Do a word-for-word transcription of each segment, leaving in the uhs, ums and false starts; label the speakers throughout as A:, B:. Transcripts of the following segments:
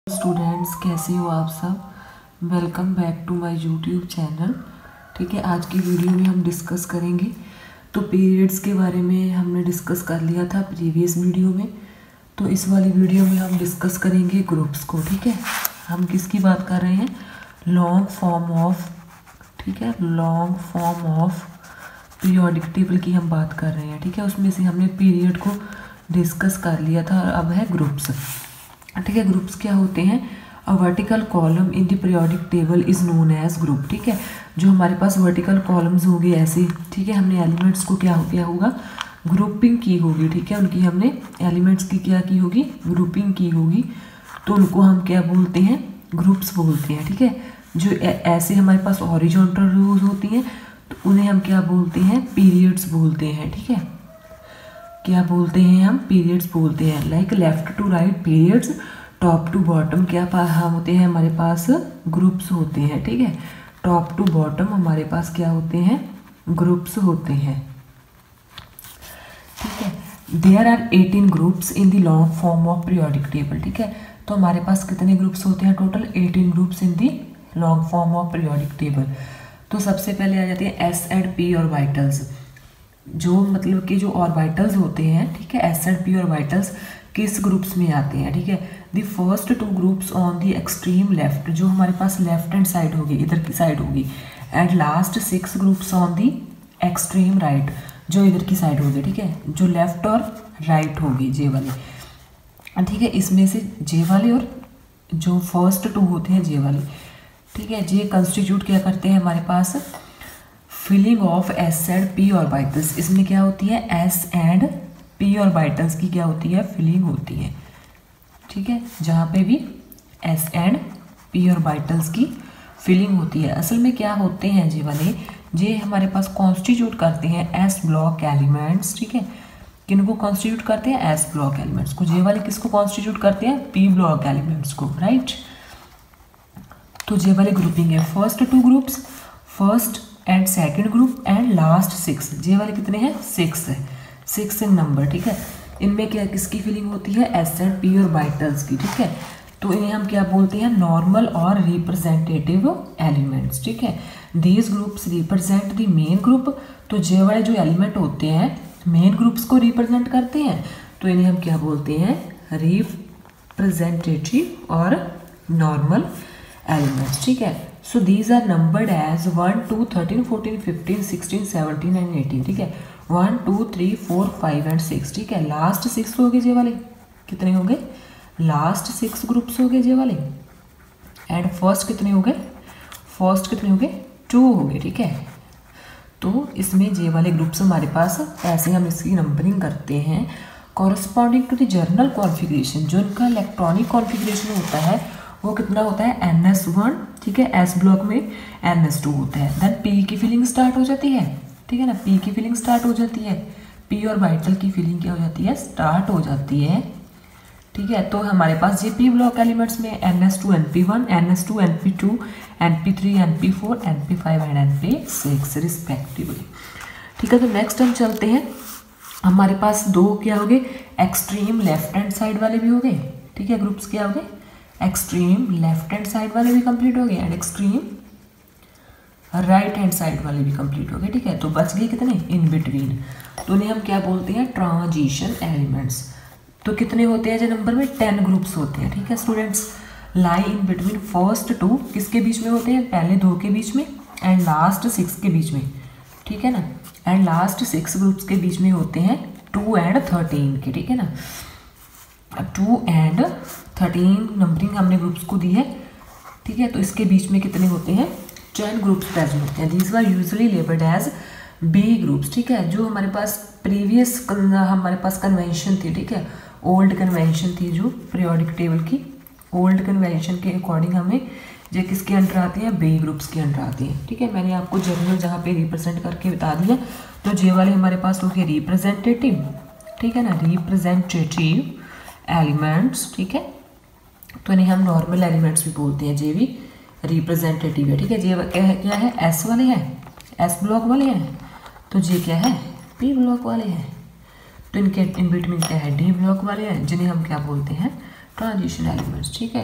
A: Students, कैसे हो आप सब। Welcome back to my YouTube channel. ठीक है, आज की वीडियो में हम डिस्कस करेंगे तो पीरियड्स के बारे में हमने डिस्कस कर लिया था प्रीवियस वीडियो में। तो इस वाली वीडियो में हम डिस्कस करेंगे ग्रुप्स को। ठीक है, हम किसकी बात कर रहे हैं, लॉन्ग फॉर्म ऑफ, ठीक है, long form of periodic table की हम बात कर रहे हैं। ठीक है, उसमें से हमने पीरियड को डिस्कस कर लिया था और अब है ग्रुप्स। ठीक है, ग्रुप्स क्या होते हैं, a vertical column in the periodic table is known as group. ठीक है, जो हमारे पास वर्टिकल कॉलम्स होंगे ऐसे, ठीक है, हमने एलिमेंट्स को क्या किया होगा, ग्रुपिंग की होगी। ठीक है, उनकी हमने एलिमेंट्स की क्या की होगी, ग्रुपिंग की होगी, तो उनको हम क्या बोलते हैं, ग्रुप्स बोलते हैं। ठीक है, जो ऐसे हमारे पास हॉरिजॉन्टल रोज होती हैं तो उन्हें हम क्या बोलते हैं, पीरियड्स बोलते हैं। ठीक है, क्या बोलते हैं हम, पीरियड्स बोलते हैं। Like left to right periods, top to bottom क्या हम होते हैं, हमारे पास ग्रुप्स होते हैं। ठीक है, टॉप टू बॉटम हमारे पास क्या होते हैं, ग्रुप्स होते हैं। ठीक है, there are eighteen groups in the long form of periodic table. ठीक है, तो हमारे पास कितने ग्रुप्स होते हैं, total eighteen groups in the long form of periodic table. तो सबसे पहले आ जाते हैं एस एंड पी ऑर्बिटल्स, जो मतलब कि जो ऑर्बिटल्स होते हैं। ठीक है, एस एंड पी ऑर्बिटल्स किस ग्रुप्स में आते हैं। ठीक है, the first two groups on the extreme left, जो हमारे पास लेफ्ट हैंड साइड होगी, इधर की साइड होगी, and last six groups on the extreme right, जो इधर की साइड होगी। ठीक है, जो लेफ्ट और राइट होगी, जे वाले। ठीक है, इसमें से जे वाले और जो फर्स्ट टू होते हैं, जे वाले। ठीक है, जे कंस्टिट्यूट क्या करते हैं हमारे पास, filling of S and P orbitals. इसमें क्या होती है, एस एंड पी ऑर्बिटल्स की क्या होती है, फिलिंग होती है। ठीक है, जहाँ पे भी एस एंड पी ऑर्बिटल्स की फिलिंग होती है। असल में क्या होते हैं जे वाले, जे हमारे पास कॉन्स्टिट्यूट करते हैं एस ब्लॉक एलिमेंट्स। ठीक है, किनको कॉन्स्टिट्यूट करते हैं, एस ब्लॉक एलिमेंट्स को। जे वाले किसको कॉन्स्टिट्यूट करते हैं, पी ब्लॉक एलिमेंट्स को, राइट। तो जे वाले ग्रुपिंग है, first two groups, first and second group and last six. जे वाले कितने हैं, सिक्स है, सिक्स इन नंबर। ठीक है, इनमें क्या किसकी फीलिंग होती है, एस एंड पी ऑर्बिटल्स की। ठीक है, तो इन्हें हम क्या बोलते हैं, नॉर्मल और रिप्रेजेंटेटिव एलिमेंट्स। ठीक है, these groups represent the main group. तो जे वाले जो एलिमेंट होते हैं मेन ग्रुप्स को रिप्रेजेंट करते हैं, तो इन्हें हम क्या बोलते हैं, रिप्रेजेंटेटिव और नॉर्मल एलिमेंट्स। ठीक है, so these are numbered as one two thirteen fourteen fifteen sixteen seventeen and eighteen. ठीक है, one two three four five and six. ठीक है, लास्ट सिक्स हो गए जे वाले, कितने हो गए, लास्ट सिक्स ग्रुप्स हो गए जे वाले। एंड फर्स्ट कितने हो गए, फर्स्ट कितने हो गए, टू हो गए। ठीक है, तो इसमें जे वाले ग्रुप्स हमारे पास ऐसे हम इसकी नंबरिंग करते हैं corresponding to the general configuration. जो इनका इलेक्ट्रॉनिक कॉन्फ़िगरेशन होता है वो कितना होता है, एन एस वन। ठीक है, एस ब्लॉक में एन एस टू होता है। देन पी की फिलिंग स्टार्ट हो जाती है। ठीक है ना, पी की फिलिंग स्टार्ट हो जाती है, पी और ऑर्बिटल की फिलिंग क्या हो जाती है, स्टार्ट हो जाती है। ठीक है, तो हमारे पास ये पी ब्लॉक एलिमेंट्स में n s two n p one, n s two n p two, n p three n p four, n p five and n p six respectively. ठीक है, तो नेक्स्ट हम चलते हैं, हमारे पास दो क्या हो गए, एक्सट्रीम लेफ्ट हैंड साइड वाले भी हो गए। ठीक है, ग्रुप्स क्या हो गए, एक्सट्रीम लेफ्ट हैंड साइड वाले भी कंप्लीट हो गए and extreme right hand side वाले भी कंप्लीट हो गए। ठीक है, तो बच गए कितने, इन बिटवीन, तो उन्हें हम क्या बोलते हैं, ट्रांजिशन एलिमेंट्स। तो कितने होते हैं जो नंबर में, टेन ग्रुप्स होते हैं। ठीक है students, lie in between first two, किसके बीच में होते हैं, पहले दो के बीच में एंड लास्ट सिक्स के बीच में। ठीक है ना, एंड लास्ट सिक्स ग्रुप्स के बीच में होते हैं टू एंड थर्टीन के। ठीक है ना, टू एंड थर्टीन नंबरिंग हमने ग्रुप्स को दी है। ठीक है, तो इसके बीच में कितने होते हैं, टेन ग्रुप्स प्रेजेंट होते हैं। These were usually labelled as B groups. ठीक है, जो हमारे पास प्रीवियस हमारे पास कन्वेंशन थी, ठीक है, ओल्ड कन्वेंशन थी जो पीरियोडिक टेबल की, ओल्ड कन्वेंशन के अकॉर्डिंग हमें जो किसके अंडर आती है, बी ग्रुप्स के अंडर आती है। ठीक है, मैंने आपको जर्नल जहाँ पे रिप्रेजेंट करके बता दिया। तो जे वाले हमारे पास हो गए रिप्रेजेंटेटिव। ठीक है ना, रिप्रेजेंटेटिव एलिमेंट्स। ठीक है, तो इन्हें हम नॉर्मल एलिमेंट्स भी बोलते हैं, जे भी रिप्रेजेंटेटिव है। ठीक है, जे क्या है, क्या है, एस वाले हैं, एस ब्लॉक वाले हैं, तो जे क्या है, पी ब्लॉक वाले हैं। तो इनके इन बिटवीन क्या है, डी ब्लॉक वाले हैं, जिन्हें हम क्या बोलते हैं, ट्रांजिशन एलिमेंट्स। ठीक है,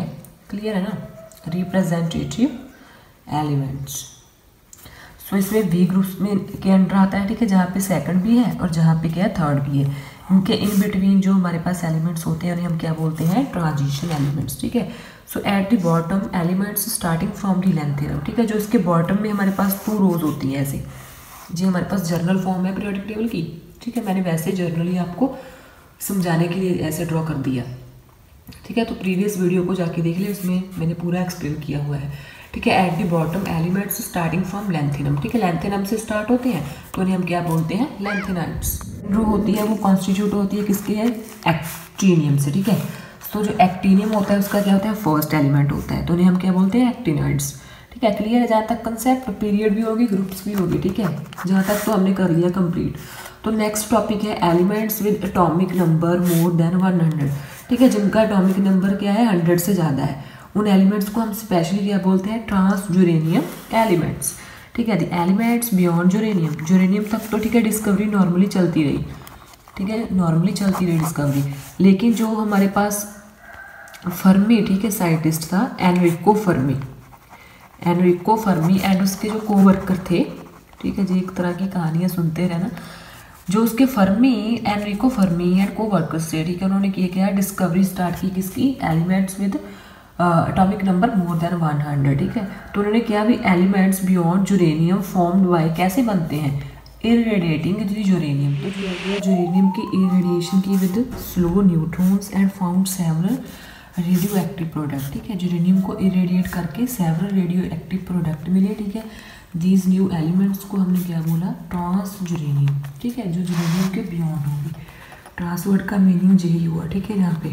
A: क्लियर है ना, रिप्रेजेंटेटिव एलिमेंट्स। सो इसमें वी ग्रुप्स में के अंडर आता है, ठीक है, जहाँ पे सेकंड भी है और जहाँ पे क्या है थर्ड भी है। इनके इन बिटवीन जो हमारे पास एलिमेंट्स होते हैं उन्हें हम क्या बोलते हैं, ट्रांजिशन एलिमेंट्स, ठीक है। So at the bottom elements starting from the lanthanum, ठीक है, जो इसके बॉटम में हमारे पास टू रोज होती हैं ऐसे, जी हमारे पास जर्नल फॉर्म है पीरियोडिक टेबल की, ठीक है, मैंने वैसे जर्नली आपको समझाने के लिए ऐसे ड्रॉ कर दिया, ठीक है। तो प्रीवियस वीडियो को जाके देख लिया, उसमें मैंने पूरा एक्सप्लेन किया हुआ है, ठीक है। At the bottom elements starting from lanthanum, ठीक है, लेंथेनम से स्टार्ट होते हैं तो उन्हें हम क्या बोलते हैं, लेंथेनाइड्स। जो होती है वो कॉन्स्टिट्यूट होती है किसके है, एक्टिनियम से, ठीक है। तो जो एक्टिनियम होता है उसका क्या होता है, फर्स्ट एलिमेंट होता है, तो उन्हें हम क्या बोलते हैं, एक्टिनॉइड्स, ठीक है। क्लियर है जहाँ तक कंसेप्ट, पीरियड भी होगी, ग्रुप्स भी होगी, ठीक है, जहाँ तक तो हमने कर लिया कंप्लीट। तो नेक्स्ट टॉपिक है elements with atomic number more than one hundred, ठीक है, जिनका एटॉमिक नंबर क्या है, हंड्रेड से ज़्यादा है, उन एलिमेंट्स को हम स्पेशली क्या बोलते हैं, ट्रांसयूरेनियम एलिमेंट्स, ठीक है। The elements beyond uranium, uranium तक तो ठीक है डिस्कवरी नॉर्मली चलती रही, ठीक है, नॉर्मली चलती रही डिस्कवरी, लेकिन जो हमारे पास फर्मी, ठीक है, साइंटिस्ट था Enrico Fermi, Enrico Fermi and उसके जो कोवर्कर थे, ठीक है जी, एक तरह की कहानियाँ सुनते रहना, जो उसके Fermi Enrico Fermi and coworkers थे, ठीक है, उन्होंने किया क्या, डिस्कवरी स्टार्ट की किसकी, elements with atomic number more than one hundred, ठीक है। तो उन्होंने क्या भी elements beyond uranium formed by, कैसे बनते हैं, इरेडिएटिंग यूरेनियम, तो यूरेनियम की इरेडिएशन की with slow neutrons and found several radioactive product, ठीक है, यूरेनियम को इरेडिएट करके सेवरल रेडियो एक्टिव प्रोडक्ट मिले, ठीक है। दीज न्यू एलिमेंट्स को हमने क्या बोला, ट्रांस यूरेनियम, ठीक है, जो यूरेनियम के बियॉन्ड होंगे। ट्रांस वर्ड का मीनिंग यही हुआ, ठीक है, यहाँ पे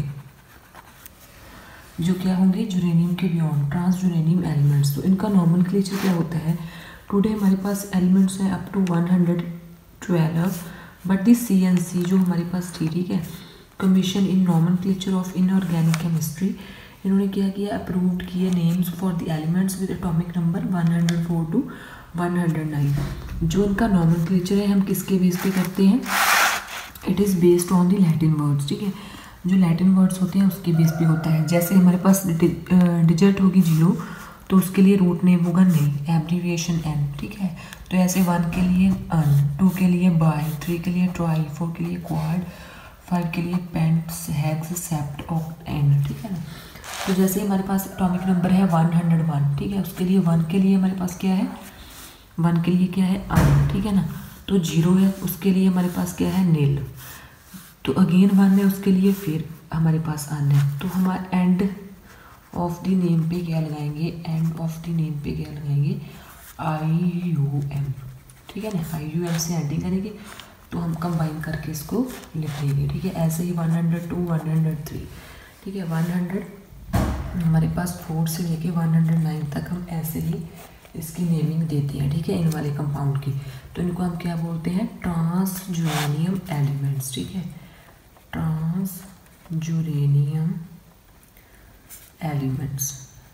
A: जो क्या होंगे, यूरेनियम के बियॉन्ड, ट्रांस यूरेनियम एलिमेंट्स। तो इनका नॉमेनक्लेचर क्या होता है, टुडे हमारे पास एलिमेंट्स हैं up to one hundred twelve, but the C N C जो हमारे पास थी, ठीक है, commission in nomenclature of inorganic chemistry, इन्होंने क्या किया, अप्रूव्ड किए names for the elements with atomic number one hundred four to one hundred nine. जो इनका नॉमेनक्लेचर है हम किसके बेस पे करते हैं, it is based on the Latin words, ठीक है, जो लैटिन वर्ड्स होते हैं उसके बेस पे होता है। जैसे हमारे पास डिजिट होगी जीरो, तो उसके लिए रूट नेम होगा नहीं, एब्रीविएशन एन, ठीक है। तो ऐसे वन के लिए अन, टू के लिए बाई, थ्री के लिए ट्राई, फोर के लिए क्वाड, फाइव के लिए pents, hex, sept, oct, en, ठीक है ना। तो जैसे हमारे पास एटॉमिक नंबर है वन हंड्रेड वन, ठीक है, उसके लिए वन के लिए हमारे पास क्या है, वन के लिए क्या है, अन, ठीक है ना। तो जीरो है उसके लिए हमारे पास क्या है, नील, तो अगेन वन है उसके लिए फिर हमारे पास अन है। तो हमारा एंड ऑफ द नेम पे क्या लगाएंगे, एंड ऑफ द नेम पे क्या लगाएंगे, आई यू एम, ठीक है ना, आई यू एम से एंडिंग करेंगे, तो हम कंबाइन करके इसको लिख देंगे, ठीक है। ऐसे ही one hundred two, one hundred three, ठीक है, वन हंड्रेड हमारे पास फोर से लेके वन हंड्रेड नाइन तक हम ऐसे ही इसकी नेमिंग देते हैं, ठीक है, इन वाले कंपाउंड की। तो इनको हम क्या बोलते हैं, ट्रांस यूरेनियम एलिमेंट्स, ठीक है, ट्रांस यूरेनियम एलिमेंट्स,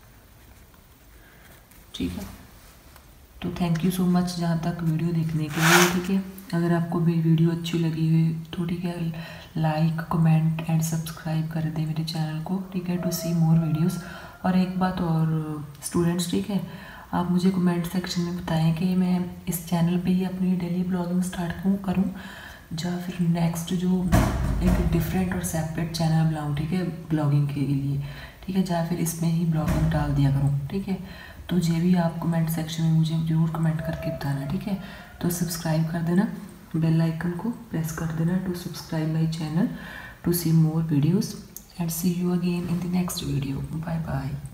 A: ठीक है। तो थैंक यू सो मच जहाँ तक वीडियो देखने के लिए, ठीक है। अगर आपको मेरी वीडियो अच्छी लगी हुई तो ठीक है, लाइक, कमेंट एंड सब्सक्राइब कर दें मेरे चैनल को, ठीक है, टू सी मोर वीडियोस। और एक बात और स्टूडेंट्स, ठीक है, आप मुझे कमेंट सेक्शन में बताएं कि मैं इस चैनल पे ही अपनी डेली ब्लॉगिंग स्टार्ट करूँ करूँ या फिर नेक्स्ट जो एक डिफरेंट और सेपरेट चैनल बनाऊँ, ठीक है, ब्लॉगिंग के लिए, ठीक है, या फिर इसमें ही ब्लॉगिंग डाल दिया करूँ, ठीक है। तो ये भी आप कमेंट सेक्शन में मुझे ज़रूर कमेंट करके बताना, ठीक है। तो सब्सक्राइब कर देना, बेल आइकन को प्रेस कर देना to subscribe my channel to see more videos and see you again in the next video. Bye bye.